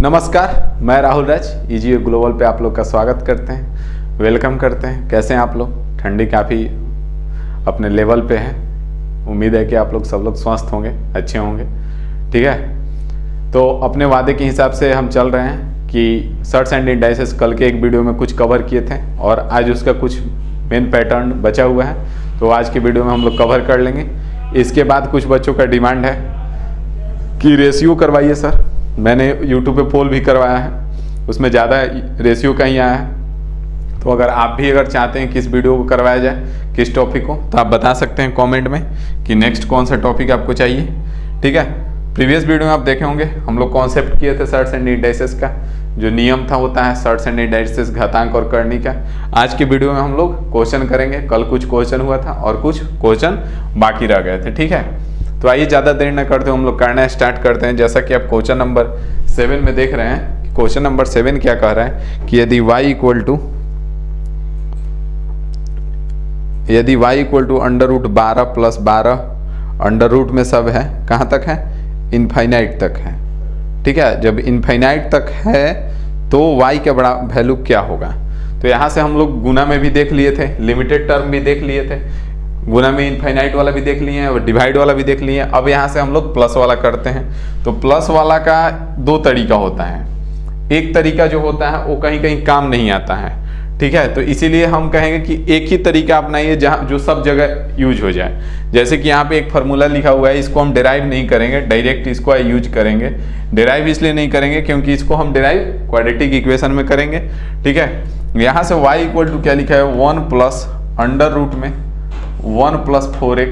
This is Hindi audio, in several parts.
नमस्कार, मैं राहुल राज ईजी ग्लोबल पे आप लोग का स्वागत करते हैं, वेलकम करते हैं। कैसे हैं आप लोग? ठंडी काफ़ी अपने लेवल पे है। उम्मीद है कि आप लोग सब लोग स्वस्थ होंगे, अच्छे होंगे। ठीक है, तो अपने वादे के हिसाब से हम चल रहे हैं कि सर्ट्स एंड इंडाइसेस कल के एक वीडियो में कुछ कवर किए थे और आज उसका कुछ मेन पैटर्न बचा हुआ है, तो आज के वीडियो में हम लोग कवर कर लेंगे। इसके बाद कुछ बच्चों का डिमांड है कि रेशियो करवाइए सर। मैंने यूट्यूब पे पोल भी करवाया है, उसमें ज़्यादा रेशियो का ही आया है। तो अगर आप भी चाहते हैं कि इस वीडियो को करवाया जाए, किस टॉपिक को, तो आप बता सकते हैं कमेंट में कि नेक्स्ट कौन सा टॉपिक आपको चाहिए। ठीक है, प्रीवियस वीडियो में आप देखे होंगे हम लोग कॉन्सेप्ट किए थे सर्ट्स एंड इंडाइसेस का, जो नियम था होता है सर्ट्स एंड इंडाइसेस घातांक और करनी का। आज की वीडियो में हम लोग क्वेश्चन करेंगे। कल कुछ क्वेश्चन हुआ था और कुछ क्वेश्चन बाकी रह गए थे। ठीक है, तो आइए ज़्यादा देर न करते हम लोग करना स्टार्ट करते हैं। जैसा कि आप क्वेश्चन नंबर 7 में देख रहे हैं, क्वेश्चन नंबर 7 क्या कह रहा है कि यदि y equal to under root 12 plus 12 under root में सब है, कहाँ तक है? इनफाइनाइट तक है। ठीक है, जब इनफाइनाइट तक है तो y का बड़ा वैल्यू क्या होगा? तो यहाँ से हम लोग गुना में भी देख लिए थे, लिमिटेड टर्म भी देख लिए थे, गुना में इनफाइनाइट वाला भी देख लिए हैं और डिवाइड वाला भी देख लिए हैं। अब यहाँ से हम लोग प्लस वाला करते हैं। तो प्लस वाला का दो तरीका होता है। एक तरीका जो होता है वो कहीं कहीं काम नहीं आता है। ठीक है, तो इसीलिए हम कहेंगे कि एक ही तरीका अपनाइए जहाँ जो सब जगह यूज हो जाए। जैसे कि यहाँ पे एक फार्मूला लिखा हुआ है, इसको हम डिराइव नहीं करेंगे, डायरेक्ट इसको यूज करेंगे। डिराइव इसलिए नहीं करेंगे क्योंकि इसको हम डिराइव क्वाड्रेटिक इक्वेशन में करेंगे। ठीक है, यहाँ से y इक्वल टू क्या लिखा है? 1 प्लस अंडर रूट में 1 प्लस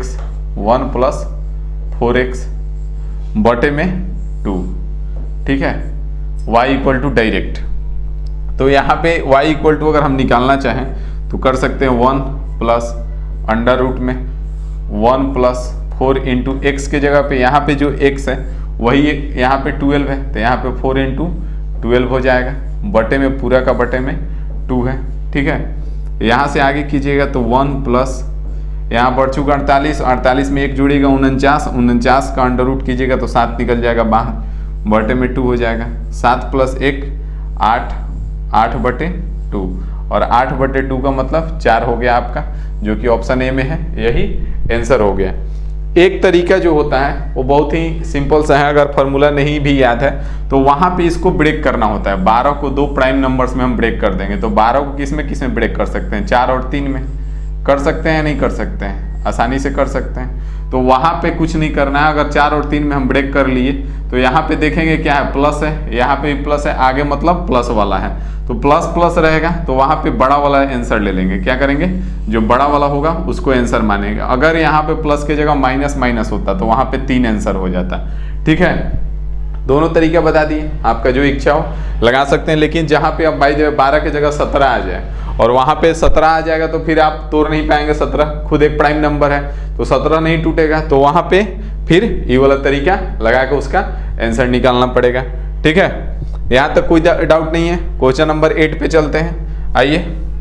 4x बटे में 2। ठीक है, y इक्वल टू डायरेक्ट। तो यहाँ पे y इक्वल टू अगर हम निकालना चाहें तो कर सकते हैं 1 प्लस अंडर रूट में 1 प्लस 4 इंटू एक्स के जगह पे यहाँ पे जो x है वही यहाँ पे 12 है, तो यहाँ पे 4 इंटू 12 हो जाएगा, बटे में पूरा का बटे में 2 है। ठीक है, यहाँ से आगे कीजिएगा तो 1 प्लस यहाँ बढ़ चुका 48 में एक जुड़ेगा 49 का अंडर रूट कीजिएगा तो 7 निकल जाएगा बाहर, बटे में 2 हो जाएगा। 7 प्लस 1 8 बटे 2 और 8 बटे 2 का मतलब 4 हो गया आपका, जो कि ऑप्शन ए में है। यही आंसर हो गया। एक तरीका जो होता है वो बहुत ही सिंपल सा है, अगर फार्मूला नहीं भी याद है तो वहाँ पे इसको ब्रेक करना होता है। 12 को 2 प्राइम नंबर्स में हम ब्रेक कर देंगे। तो 12 को किस में ब्रेक कर सकते हैं? 4 और 3 में कर सकते हैं या नहीं कर सकते हैं? आसानी से कर सकते हैं। तो वहाँ पे कुछ नहीं करना है। अगर 4 और 3 में हम ब्रेक कर लिए तो यहाँ पे देखेंगे क्या है? प्लस है, यहाँ पे भी प्लस है, आगे मतलब प्लस वाला है, तो प्लस प्लस रहेगा। तो वहाँ पे बड़ा वाला आंसर ले लेंगे। क्या करेंगे? जो बड़ा वाला होगा उसको आंसर मानेंगे। अगर यहाँ पे प्लस की जगह माइनस माइनस होता तो वहाँ पे 3 आंसर हो जाता। ठीक है, दोनों तरीका बता दिए, आपका जो इच्छा हो लगा सकते हैं। लेकिन जहाँ पे अब बाई 12 की जगह 17 आ जाए और वहाँ पे 17 आ जाएगा तो फिर आप तोड़ नहीं पाएंगे। 17 खुद एक प्राइम नंबर है तो 17 नहीं टूटेगा, तो वहाँ पे फिर ये वाला तरीका लगा के उसका आंसर निकालना पड़ेगा। ठीक है, यहाँ तक कोई डाउट नहीं है। क्वेश्चन नंबर 8 पे चलते हैं। आइए,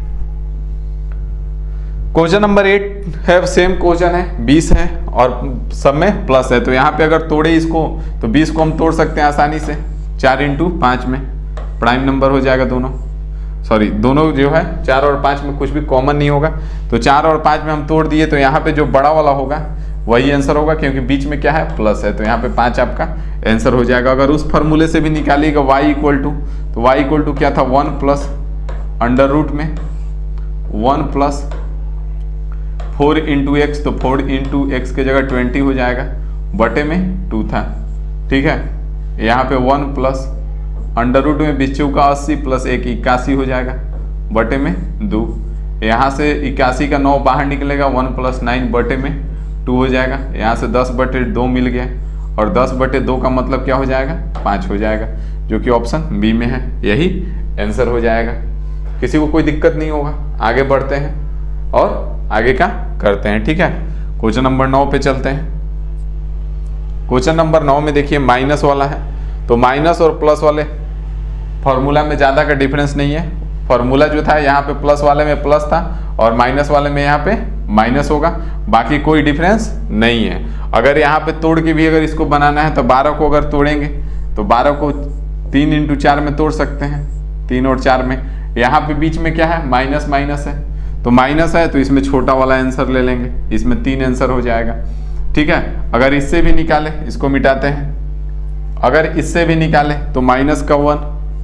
क्वेश्चन नंबर 8 है, सेम क्वेश्चन है, 20 है और सब में प्लस है। तो यहाँ पे अगर तोड़े इसको तो 20 को हम तोड़ सकते हैं आसानी से। 4 इंटू 5 में प्राइम नंबर हो जाएगा दोनों, सॉरी दोनों जो है 4 और 5 में कुछ भी कॉमन नहीं होगा। तो 4 और 5 में हम तोड़ दिए तो यहाँ पे जो बड़ा वाला होगा वही आंसर होगा, क्योंकि बीच में क्या है? प्लस है। तो यहाँ पे 5 आपका आंसर हो जाएगा। अगर उस फार्मूले से भी निकालिएगा y इक्वल टू, तो y इक्वल टू क्या था? 1 प्लस अंडर रूट में 1 प्लस 4 इंटू एक्स, तो 4 इंटू एक्स की जगह 20 हो जाएगा, बटे में 2 था। ठीक है, यहाँ पे 1 प्लस अंडर रूट में 20 का 80 प्लस 1 81 हो जाएगा, बटे में 2। यहाँ से 81 का 9 बाहर निकलेगा, 1 प्लस 9 बटे में 2 हो जाएगा। यहाँ से 10 बटे 2 मिल गया और 10 बटे 2 का मतलब क्या हो जाएगा? 5 हो जाएगा, जो कि ऑप्शन बी में है। यही आंसर हो जाएगा। किसी को कोई दिक्कत नहीं होगा। आगे बढ़ते हैं और आगे का करते हैं। ठीक है, क्वेश्चन नंबर 9 पे चलते हैं। क्वेश्चन नंबर 9 में देखिए माइनस वाला है, तो माइनस और प्लस वाले फॉर्मूला में ज़्यादा का डिफरेंस नहीं है। फॉर्मूला जो था यहाँ पे प्लस वाले में प्लस था और माइनस वाले में यहाँ पे माइनस होगा, बाकी कोई डिफरेंस नहीं है। अगर यहाँ पे तोड़ के भी अगर इसको बनाना है तो 12 को अगर तोड़ेंगे तो 12 को 3 इंटू 4 में तोड़ सकते हैं, 3 और 4 में। यहाँ पे बीच में क्या है, माइनस माइनस है, तो माइनस है तो इसमें छोटा वाला आंसर ले लेंगे, इसमें 3 आंसर हो जाएगा। ठीक है, अगर इससे भी निकाले, इसको मिटाते हैं, अगर इससे भी निकाले तो माइनस का 1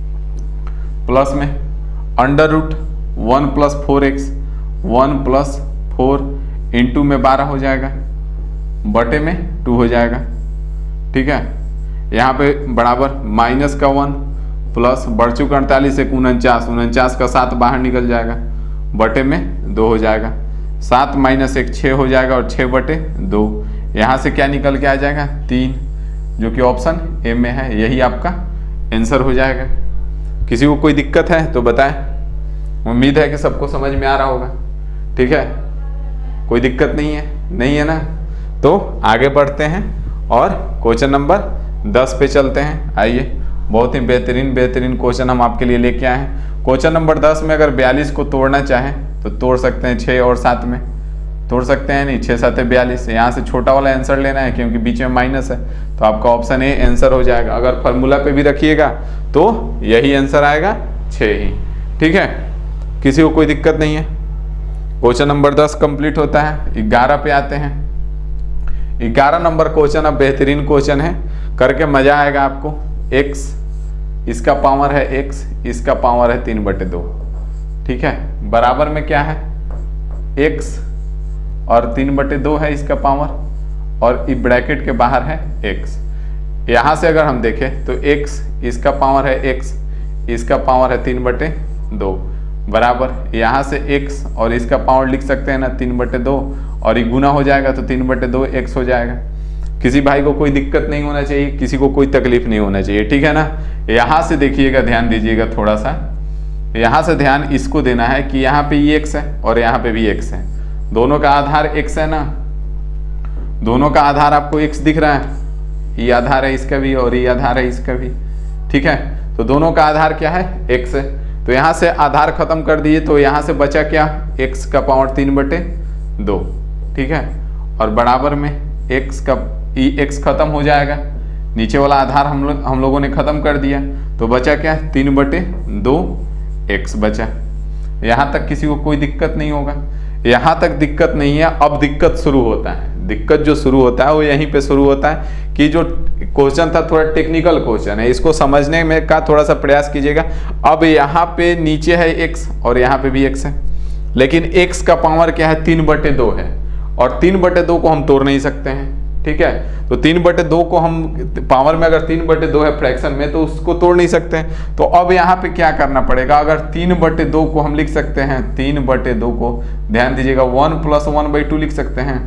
प्लस में under root 1 plus 4x, 1 plus 4 into में 12 हो जाएगा, बटे में 2 हो जाएगा। ठीक है, यहाँ पे बराबर माइनस का 1 प्लस बढ़ चुका 48 से 49, 49 का 7 बाहर निकल जाएगा, बटे में 2 हो जाएगा। 7 माइनस 1 6 हो जाएगा और 6 बटे 2। यहाँ से क्या निकल के आ जाएगा, 3, जो कि ऑप्शन ए में है, यही आपका आंसर हो जाएगा। किसी को कोई दिक्कत है तो बताएं, उम्मीद है कि सबको समझ में आ रहा होगा। ठीक है, कोई दिक्कत नहीं है, नहीं है ना? तो आगे बढ़ते हैं और क्वेश्चन नंबर 10 पे चलते हैं। आइए, बहुत ही बेहतरीन क्वेश्चन हम आपके लिए लेके आए हैं। क्वेश्चन नंबर 10 में अगर 42 को तोड़ना चाहें तो तोड़ सकते हैं, 6 और 7 में तोड़ सकते हैं, नहीं 6 7 42। यहाँ से छोटा वाला आंसर लेना है क्योंकि बीच में माइनस है, तो आपका ऑप्शन ए आंसर हो जाएगा। अगर फॉर्मूला पे भी रखिएगा तो यही आंसर आएगा, 6 ही। ठीक है, किसी को कोई दिक्कत नहीं है। क्वेश्चन नंबर 10 कंप्लीट होता है। 11 पे आते हैं। 11 नंबर क्वेश्चन अब बेहतरीन क्वेश्चन है, करके मजा आएगा आपको। x इसका पावर है x, इसका पावर है 3/2। ठीक है, बराबर में क्या है, x और 3/2 है इसका पावर, और इस ब्रैकेट के बाहर है x। यहाँ से अगर हम देखें तो x इसका पावर है x, इसका पावर है 3/2 बराबर, यहाँ से x और इसका पावर लिख सकते हैं ना 3/2, और ये गुना हो जाएगा तो 3/2 x हो जाएगा। किसी भाई को कोई दिक्कत नहीं होना चाहिए, किसी को कोई तकलीफ नहीं होना चाहिए। ठीक है ना? यहाँ से देखिएगा, ध्यान दीजिएगा थोड़ा सा, यहाँ से ध्यान इसको देना है कि यहाँ पे ये x है और यहाँ पे भी x है, दोनों का आधार x है ना, दोनों का आधार आपको x दिख रहा है, ये आधार है इसका भी और ये आधार है इसका भी। ठीक है, तो दोनों का आधार क्या है, x है। तो यहाँ से आधार खत्म कर दिए तो यहाँ से बचा क्या, x का पावर 3/2। ठीक है, और बराबर में x का x खत्म हो जाएगा, नीचे वाला आधार हम लोगों ने खत्म कर दिया, तो बचा क्या, 3/2 x बचा। यहाँ तक किसी को कोई दिक्कत नहीं होगा, यहाँ तक दिक्कत नहीं है। अब दिक्कत शुरू होता है, दिक्कत जो शुरू होता है वो यहीं पे शुरू होता है कि जो क्वेश्चन था थोड़ा टेक्निकल क्वेश्चन है, इसको समझने में का थोड़ा सा प्रयास कीजिएगा। अब यहाँ पे नीचे है x और यहाँ पे भी x है, लेकिन x का पावर क्या है, 3/2 है, और 3/2 को हम तोड़ नहीं सकते हैं। ठीक है, तो 3/2 को हम पावर में अगर 3/2 है फ्रैक्शन में तो उसको तोड़ नहीं सकते हैं। तो अब यहाँ पे क्या करना पड़ेगा, अगर 3/2 को हम लिख सकते हैं, 3/2 को ध्यान दीजिएगा 1 + 1/2 लिख सकते हैं,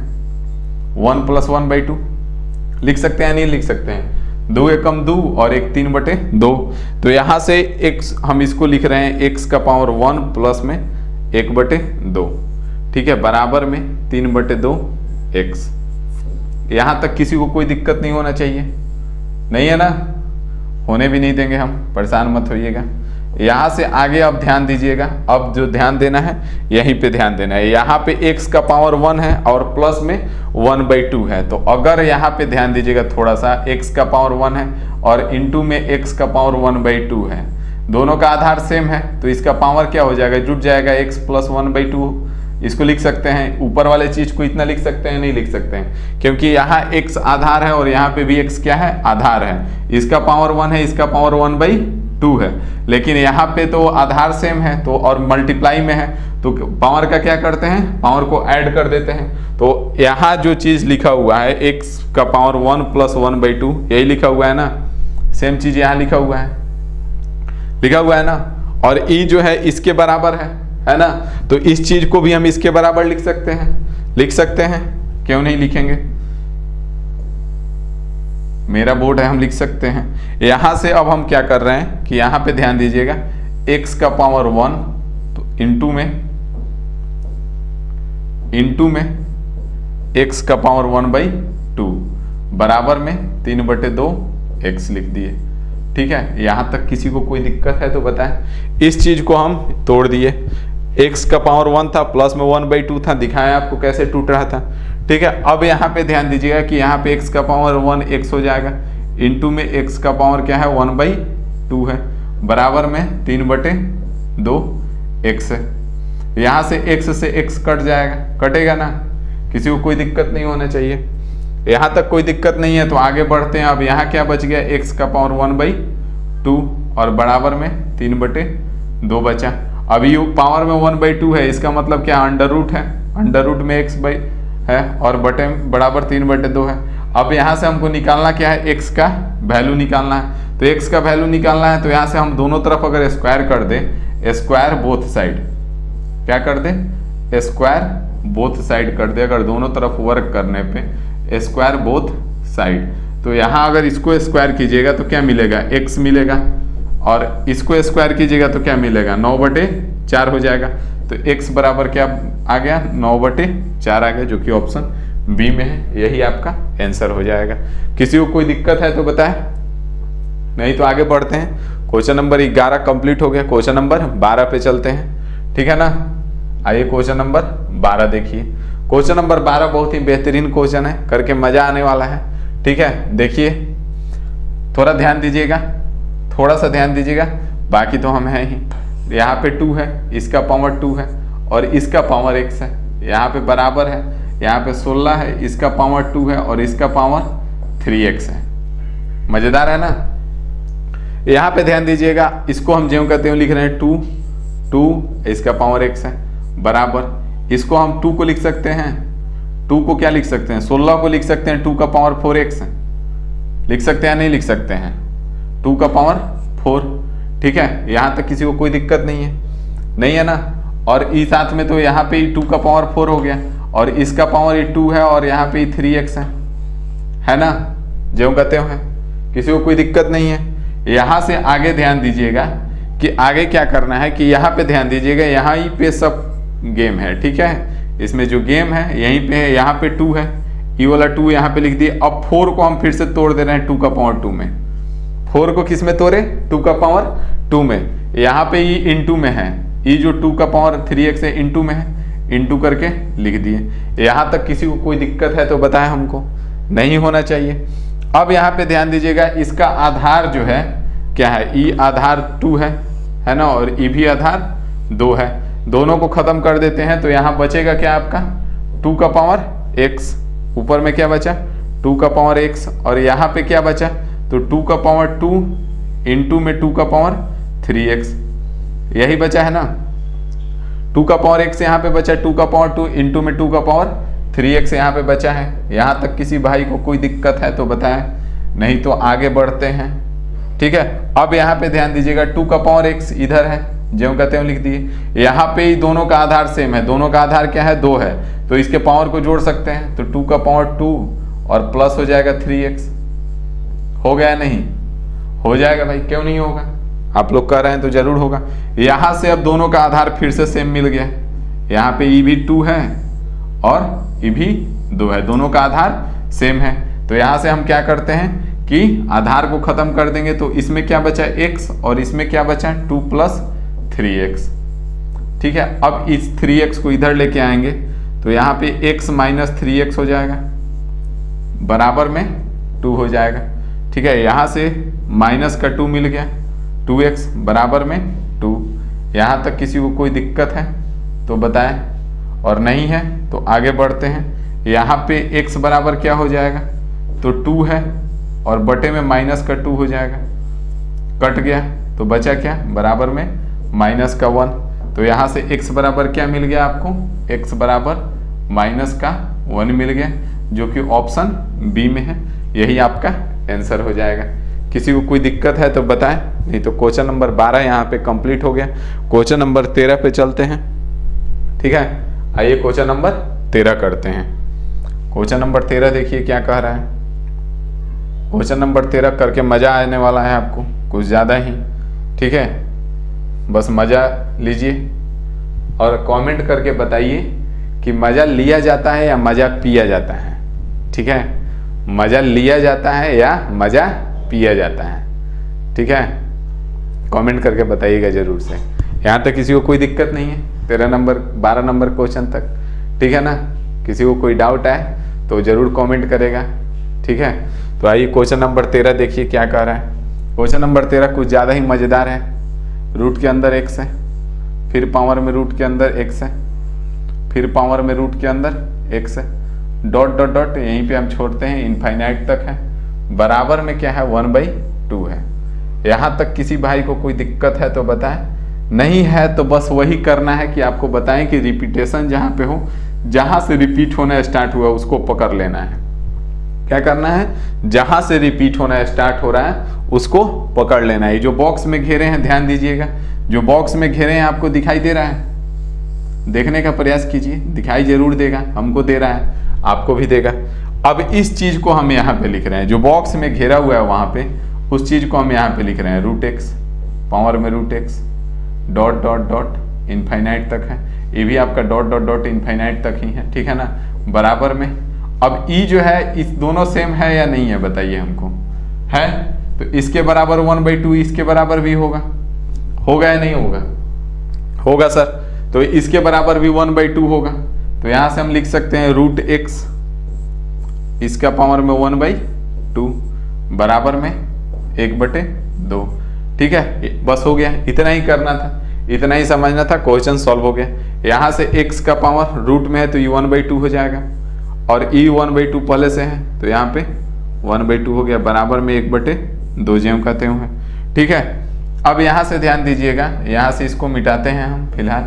1 + 1/2 लिख सकते हैं, नहीं लिख सकते हैं, 2 एकम 2 और 1 3/2। तो यहाँ से x हम इसको लिख रहे हैं x का पावर 1 प्लस में 1/2। ठीक है, बराबर में 3/2 x। यहाँ तक किसी को कोई दिक्कत नहीं होना चाहिए, नहीं है ना? होने भी नहीं देंगे हम, परेशान मत होइएगा। यहाँ से आगे अब ध्यान दीजिएगा, अब जो ध्यान देना है यहीं पे ध्यान देना है। यहाँ पे x का पावर 1 है और प्लस में 1/2 है, तो अगर यहाँ पे ध्यान दीजिएगा थोड़ा सा, x का पावर 1 है और इंटू में x का पावर 1/2 है, दोनों का आधार सेम है, तो इसका पावर क्या हो जाएगा, जुट जाएगा, x + 1/2। इसको लिख सकते हैं, ऊपर वाले चीज को इतना लिख सकते हैं, नहीं लिख सकते हैं, क्योंकि यहाँ x आधार है और यहाँ पे भी x क्या है, आधार है। इसका पावर 1 है, इसका पावर 1/2 है, लेकिन यहाँ पे तो आधार सेम है तो और मल्टीप्लाई में है, तो पावर का क्या करते हैं, पावर को ऐड कर देते हैं। तो यहाँ जो चीज लिखा हुआ है x का पावर 1 + 1/2, यही लिखा हुआ है ना, सेम चीज यहाँ लिखा हुआ है ना, और e जो है इसके बराबर है ना, तो इस चीज को भी हम इसके बराबर लिख सकते हैं, क्यों नहीं लिखेंगे, मेरा बोर्ड है, हम लिख सकते हैं। यहां से अब हम क्या कर रहे हैं कि यहां पे ध्यान दीजिएगा, x का पावर 1 तो इंटू में x का पावर 1/2 बराबर में 3/2 x लिख दिए। ठीक है, यहां तक किसी को कोई दिक्कत है तो बताएं। इस चीज को हम तोड़ दिए, x का पावर 1 था, प्लस में 1/2 था, दिखाया आपको कैसे टूट रहा था। ठीक है, अब यहाँ पे ध्यान दीजिएगा कि यहाँ पे x का पावर 1 x हो जाएगा, इंटू में x का पावर क्या है, 2 है, बराबर में 3/2 x है। यहाँ से x से x कट जाएगा, कटेगा ना, किसी को कोई दिक्कत नहीं होना चाहिए। यहाँ तक कोई दिक्कत नहीं है तो आगे बढ़ते हैं। अब यहाँ क्या बच गया, x का पावर 1/2 और बराबर में 3/2 बचा। अभी पावर में 1/2 है, इसका मतलब क्या, अंडर रूट है, अंडर रूट में x है और बटे बराबर 3/2 है। अब यहाँ से हमको निकालना क्या है, x का वैल्यू निकालना है। तो x का वैल्यू निकालना है तो यहाँ से हम दोनों तरफ अगर स्क्वायर कर दे, स्क्वायर बोथ साइड, क्या कर दे, स्क्वायर बोथ साइड कर दे, अगर दोनों तरफ वर्क करने पे स्क्वायर बोथ साइड। तो यहाँ अगर इसको स्क्वायर कीजिएगा तो क्या मिलेगा, x मिलेगा, और इसको स्क्वायर कीजिएगा तो क्या मिलेगा, 9/4 हो जाएगा। तो x बराबर क्या आ गया, 9/4 आ गया, जो कि ऑप्शन बी में है। यही आपका आंसर हो जाएगा। किसी को कोई दिक्कत है तो बताए, नहीं तो आगे बढ़ते हैं। क्वेश्चन नंबर 11 कंप्लीट हो गया। क्वेश्चन नंबर 12 पे चलते हैं, ठीक है ना। आइए क्वेश्चन नंबर 12 देखिए। क्वेश्चन नंबर 12 बहुत ही बेहतरीन क्वेश्चन है, करके मजा आने वाला है, ठीक है। देखिए थोड़ा ध्यान दीजिएगा, थोड़ा सा ध्यान दीजिएगा, बाकी तो हम हैं ही। यहाँ पे 2 है, इसका पावर 2 है और इसका पावर x है, यहाँ पे बराबर है, यहाँ पे 16 है, इसका पावर 2 है और इसका पावर 3x है। मजेदार है ना। यहाँ पे ध्यान दीजिएगा, इसको हम ज्यों कहते हैं लिख रहे हैं 2, इसका पावर x है, बराबर इसको हम 2 को लिख सकते हैं, 2 को क्या लिख सकते हैं, 16 को लिख सकते हैं 2 का पावर 4x है, लिख सकते हैं नहीं लिख सकते हैं, 2 का पावर 4, ठीक है। यहाँ तक किसी को कोई दिक्कत नहीं है, नहीं है ना। और इस साथ में तो यहाँ पे 2 का पावर 4 हो गया और इसका पावर 2 है और यहाँ पे 3x है ना, जो कहते हैं, किसी को कोई दिक्कत नहीं है। यहाँ से आगे ध्यान दीजिएगा कि आगे क्या करना है, कि यहाँ पे ध्यान दीजिएगा, यहाँ ही पे सब गेम है, ठीक है। इसमें जो गेम है यहीं पे है, यहाँ पे 2 है, ये वाला 2 यहाँ पे लिख दिए। अब 4 को हम फिर से तोड़ दे रहे हैं 2 का पावर 2 में। 4 को किस में तोड़े, 2 का पावर 2 में। यहाँ पे ये इनटू में है, ये जो 2 का पावर 3x है इनटू में है, इनटू करके लिख दिए। यहाँ तक किसी को कोई दिक्कत है तो बताएं, हमको नहीं होना चाहिए। अब यहाँ पे ध्यान दीजिएगा, इसका आधार जो है क्या है, ई आधार 2 है ना, और ई भी आधार 2 है। दोनों को खत्म कर देते हैं तो यहाँ बचेगा क्या आपका, 2 का पावर x, ऊपर में क्या बचा, 2 का पावर x, और यहाँ पे क्या बचा, तो 2 का पावर 2 इंटू में 2 का पावर 3x, यही बचा है ना। 2 का पावर x यहाँ पे बचा, 2 का पावर 2 इंटू में 2 का पावर 3x यहाँ पे बचा है। यहाँ तक किसी भाई को कोई दिक्कत है तो बताएं, नहीं तो आगे बढ़ते हैं, ठीक है। अब यहाँ पे ध्यान दीजिएगा, 2 का पावर x इधर है, जो कहते हैं लिख दिए। यहाँ पे ही दोनों का आधार सेम है, दोनों का आधार क्या है, 2 है, तो इसके पावर को जोड़ सकते हैं। तो 2 का पावर 2 और प्लस हो जाएगा 3x, हो गया नहीं, हो जाएगा भाई, क्यों नहीं होगा, आप लोग कह रहे हैं तो जरूर होगा। यहाँ से अब दोनों का आधार फिर से सेम मिल गया, यहाँ पे ई भी 2 है और ई भी 2 है, दोनों का आधार सेम है। तो यहाँ से हम क्या करते हैं कि आधार को खत्म कर देंगे, तो इसमें क्या बचा x और इसमें क्या बचा 2 + 3x, ठीक है। अब इस 3x को इधर लेके आएंगे तो यहाँ पे x - 3x हो जाएगा, बराबर में 2 हो जाएगा, ठीक है। यहाँ से माइनस का 2 मिल गया, 2x बराबर में 2। यहाँ तक किसी को कोई दिक्कत है तो बताएं, और नहीं है तो आगे बढ़ते हैं। यहाँ पे x बराबर क्या हो जाएगा, तो 2 है और बटे में माइनस का 2 हो जाएगा, कट गया तो बचा क्या, बराबर में माइनस का 1। तो यहाँ से x बराबर क्या मिल गया आपको, x बराबर -1 मिल गया, जो कि ऑप्शन बी में है। यही आपका आंसर हो जाएगा। किसी को कोई दिक्कत है तो बताएं, नहीं तो क्वेश्चन नंबर 12 यहाँ पे कंप्लीट हो गया। क्वेश्चन नंबर 13 पे चलते हैं, ठीक है। आइए क्वेश्चन नंबर 13 करते हैं। क्वेश्चन नंबर 13 देखिए क्या कह रहा है। क्वेश्चन नंबर 13 करके मजा आने वाला है आपको, कुछ ज़्यादा ही, ठीक है। बस मजा लीजिए और कमेंट करके बताइए कि मजा लिया जाता है या मजा पिया जाता है, ठीक है। मजा लिया जाता है या मजा पिया जाता है, ठीक है। कमेंट करके बताइएगा जरूर से। यहाँ तक किसी को कोई दिक्कत नहीं है, 12 नंबर क्वेश्चन तक, ठीक है ना। किसी को कोई डाउट आए तो जरूर कमेंट करेगा, ठीक है। तो आइए क्वेश्चन नंबर 13 देखिए क्या कह रहा है। क्वेश्चन नंबर 13 कुछ ज़्यादा ही मज़ेदार है। रूट के अंदर x है, फिर पावर में रूट के अंदर x है, फिर पावर में रूट के अंदर x है, डॉट डॉट डॉट यहीं पे हम छोड़ते हैं, इनफाइनाइट तक है, बराबर में क्या है 1/2 है। यहाँ तक किसी भाई को कोई दिक्कत है तो बताएं, नहीं है तो बस वही करना है कि आपको बताएं कि रिपीटेशन जहाँ पे हो, जहाँ से रिपीट होना स्टार्ट हुआ उसको पकड़ लेना है। क्या करना है, जहाँ से रिपीट होना स्टार्ट हो रहा है उसको पकड़ लेना है। जो बॉक्स में घेरे हैं ध्यान दीजिएगा, जो बॉक्स में घेरे हैं आपको दिखाई दे रहा है, देखने का प्रयास कीजिए, दिखाई जरूर देगा, हमको दे रहा है आपको भी देगा। अब इस चीज को हम यहाँ पे लिख रहे हैं, जो बॉक्स में घेरा हुआ है वहां पे उस चीज को हम यहाँ पे लिख रहे हैं √x, पावर में √x, dot dot dot infinite तक है, ये भी आपका डॉट डॉट डॉट इनफाइनाइट तक ही है, ठीक है ना, बराबर में। अब ई जो है इस दोनों सेम है या नहीं है बताइए हमको, है तो इसके बराबर 1/2 इसके बराबर भी होगा, होगा या नहीं होगा, होगा सर। तो इसके बराबर भी 1/2 होगा, तो यहां से हम लिख सकते हैं √x, इसका पावर में 1/2 बराबर में 1/2, ठीक है। बस हो गया, इतना ही करना था, इतना ही समझना था, क्वेश्चन सॉल्व हो गया। यहाँ से x का पावर रूट में है तो ये 1/2 हो जाएगा, और e 1/2 पहले से है तो यहाँ पे 1/2 हो गया, बराबर में 1/2 जो हम कहते हुए, ठीक है। अब यहाँ से ध्यान दीजिएगा, यहाँ से इसको मिटाते हैं हम फिलहाल,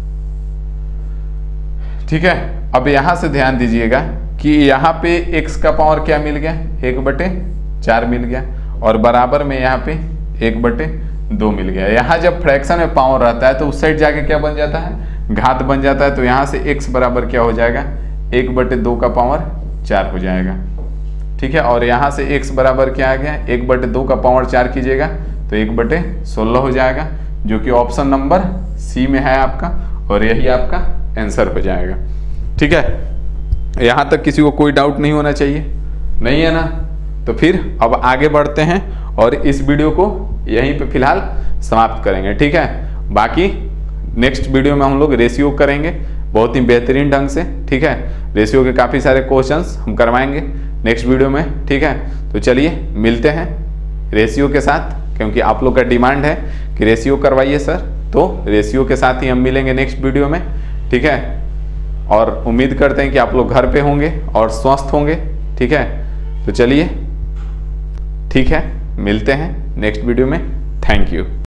ठीक है। अब यहाँ से ध्यान दीजिएगा कि यहाँ पे x का पावर क्या मिल गया, 1/4 मिल गया, और बराबर में यहाँ पे 1/2 मिल गया। यहाँ जब फ्रैक्शन में पावर रहता है तो उस साइड जाके क्या बन जाता है, घात बन जाता है, तो यहाँ से x बराबर क्या हो जाएगा, 1/2 का पावर 4 हो जाएगा, ठीक है। और यहाँ से x बराबर क्या आ गया, 1/2 का पावर 4 कीजिएगा तो 1/16 हो जाएगा, जो कि ऑप्शन नंबर सी में है आपका, और यही आपका आंसर हो जाएगा, ठीक है। यहाँ तक किसी को कोई डाउट नहीं होना चाहिए, नहीं है ना। तो फिर अब आगे बढ़ते हैं और इस वीडियो को यहीं पे फिलहाल समाप्त करेंगे, ठीक है। बाकी नेक्स्ट वीडियो में हम लोग रेशियो करेंगे बहुत ही बेहतरीन ढंग से, ठीक है। रेशियो के काफ़ी सारे क्वेश्चंस हम करवाएंगे नेक्स्ट वीडियो में, ठीक है। तो चलिए मिलते हैं रेशियो के साथ, क्योंकि आप लोग का डिमांड है कि रेशियो करवाइए सर, तो रेशियो के साथ ही हम मिलेंगे नेक्स्ट वीडियो में, ठीक है। और उम्मीद करते हैं कि आप लोग घर पे होंगे और स्वस्थ होंगे, ठीक है। तो चलिए ठीक है, मिलते हैं नेक्स्ट वीडियो में, थैंक यू।